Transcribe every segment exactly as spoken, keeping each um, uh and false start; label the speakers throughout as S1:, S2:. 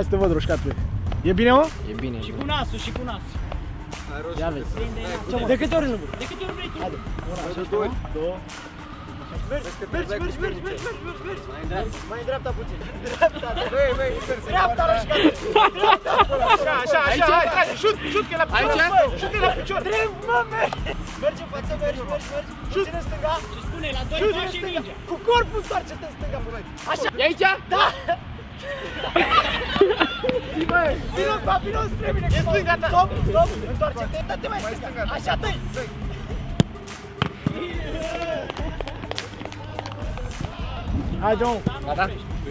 S1: să te văd, roșcatule. E bine, mă?
S2: E bine.
S3: Și cu nasul, și cu nasul.
S1: Ia vezi.
S3: De câte ori nu vrei? De câte ori vrei tu?
S1: Haide. Una, așa, două. Două. Mergi, mergi, mergi, mergi, mergi, mergi, mergi. Mai în dreapta puțin. Dreapta, dreapta, roșcatule. Așa, așa, așa, hai, șut, șut, că e la picior. Șut, că e la picior. Drept, mă, mergi. Mergi în față, mergi, mergi, mergi. Șut în stânga.
S3: Și spune, la doi pași e mingea.
S1: Cu corpul întoarce-te în stânga, băi. Așa.
S2: E aici?
S1: Da. Vino, ba, vino spre mine. E stânga ta. Stop, stop, întoarce-te, dă-te mai stânga. Așa, dă-i. Haide, mă.
S2: Gata?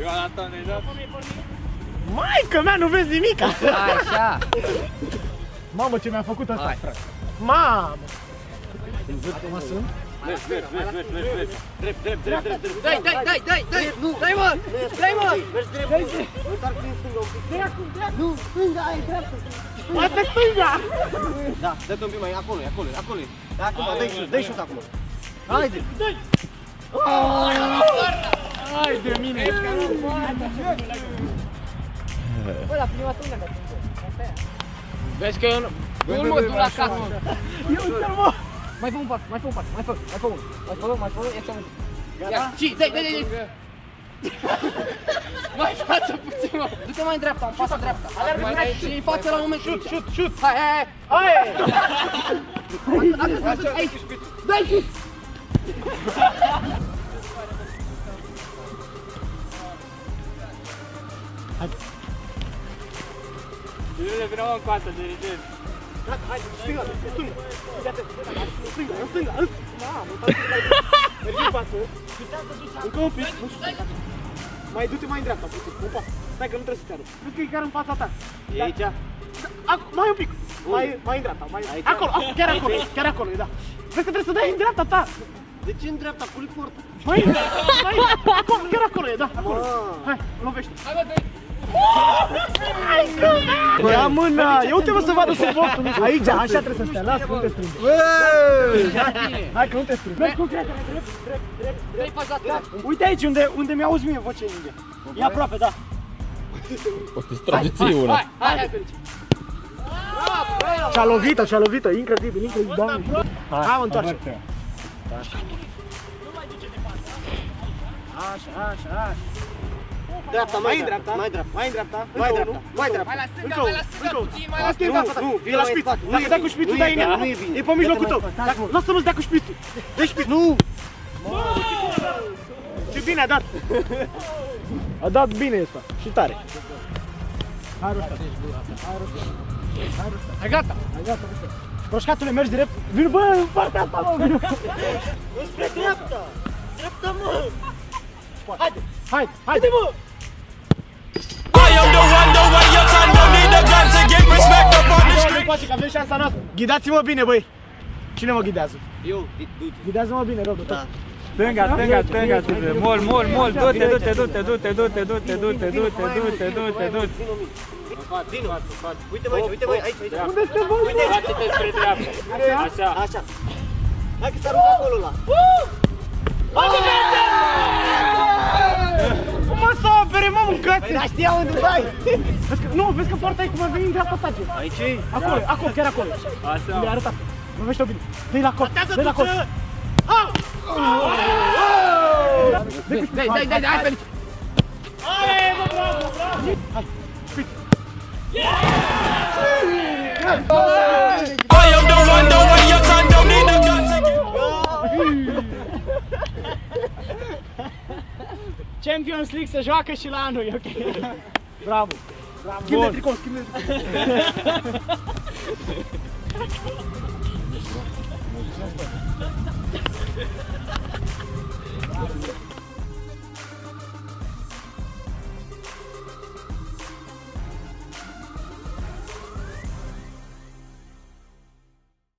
S1: Maică mea, nu vezi nimica.
S2: Așa.
S1: Mamă, ce mi-a făcut ăsta.
S2: Hai, frate.
S1: Mamă. Văd cum sunt?
S4: Mergi, mergi, mergi, mergi, mergi, mergi. Drept, drept, drept, drept, drept.
S2: Dai, dai, dai, dai, dai. Nu, dai, mă. Dai, mă.
S1: Mergi drept. Întoarce în stânga un pic. Dreapta, dreapta. Nu, stânga, ai dreapta. Asta e stânga.
S4: Da, dă-te un pic mai, acolo, acolo, acolo. Da, acum, dă-i șut, dă-i șut acum. Haide.
S1: Dă-i. Hai de mine.
S2: Bă, la prima tună, că vezi că eu nu... Nu mă duc la casă.
S1: Eu uite-l, mă.
S2: Mai fă un pas, mai fă un pas, mai fă, mai fă unul. Mai fă, mai fă, ia-ți-o unul. Ia, și, dai, dai, dai, dai. Mai față puțin, mă. Du-te mai în dreapta, un pas în dreapta. Mai dai și în față la un moment.
S1: Șut, șut, șut.
S2: Hai, hai, hai.
S1: Hai.
S2: Aici. Dai șut.
S4: Dirige, vină mă în coasă, dirige.
S1: Gata, hai, stânga, în stânga. Iată, în stânga, în stânga. Mamă, mergi în față. Încă un pic. Mai du-te mai în dreapta, puțin, un pas. Stai că nu trebuie să te arăt. Vezi că e chiar în fața ta.
S4: E aici?
S1: Mai un pic. Mai, mai în dreapta, mai acolo, chiar acolo, chiar acolo, da. Vezi că trebuie să dai în dreapta ta.
S4: De ce în dreapta? Cu porta.
S1: Mai, mai, acolo, chiar acolo e, da, acolo. Hai, lovește.
S2: Hai, bă, dai.
S1: Ia mâna! Ia uite-mă să vadă suportul! Aici, așa trebuie să stea, lasă că nu te strânge. Hai că nu te strânge. Mergi cu credere, drept, drept, drept, drept. Uite aici unde, unde mi-auzi mie vocea în mingea. E aproape, da.
S5: O să te strage ție una.
S2: Hai, hai, hai, felici.
S1: Și-a lovit-o, și-a lovit-o, incredibil, incredibil, doamne. Hai, mă, întoarce. Așa, așa, așa.
S4: Dreapta, mai în dreapta, mai dreapta, mai în dreapta, mai dreapta, mai dreapta.
S2: Mai la stânga, mai la stânga, puțin, mai la
S1: Asta e
S2: stânga.
S1: fața ta.
S4: Nu,
S1: E la șpiț. Dacă dai cu șpițul, dai în ea. E pe mijlocul tău. Lasă-mă să dea cu șpițul. Dă șpiț. Nu! Ce bine a dat. A dat bine ăsta. Și tare. Hai, roșcat. Hai, roșcat. Hai, roșcat.
S2: Hai, gata.
S1: Hai, gata, roșcat. Roșcatule, mergi drept. Vino, bă, în partea asta, mă, vino. Înspre dreapta. Dreapta, mă. Haide, haide, haide, mă.
S6: I am the one, the way your son don't need a gun to get respect up on the street.
S1: Încoace, că avem șansa noastră. Ghidați-mă bine, băi. Cine mă ghidează?
S4: Eu, du-te.
S1: Ghidează-mă bine, rău de tot.
S7: Stânga, stânga, stânga, stânga. Mol, mol, mol, du-te, du-te, du-te, du-te, du-te, du-te, du-te, du-te, du-te, du-te, du-te.
S4: Vino, uite-mă aici, uite-mă aici, aici.
S1: Unde suntem, băi?
S4: Uite aici.
S7: Face-te spre dreapta. Așa.
S4: Așa. Hai că s-a rupt acolo ăla.
S1: Cum mă să apere, mă, mâncați?
S4: Dar știa unde dai.
S1: Vezi că, nu, vezi că poarta e cum ar veni în dreapta ta, ce?
S4: Aici e?
S1: Acolo, acolo, chiar acolo.
S7: Așa.
S1: Mi-a arătat. Lovește-o bine. Dă-i la cot, dă-i la cot.
S2: Dai, dai, dai, hai, felici.
S1: Hai, mă, bravo, bravo. Hai, șpiț.
S6: I am the one, the way your son don't need a gun to get.
S1: Champions League se joacă și la anul, e ok. Bravo. Bravo. Schimb de tricou, schimb de tricou.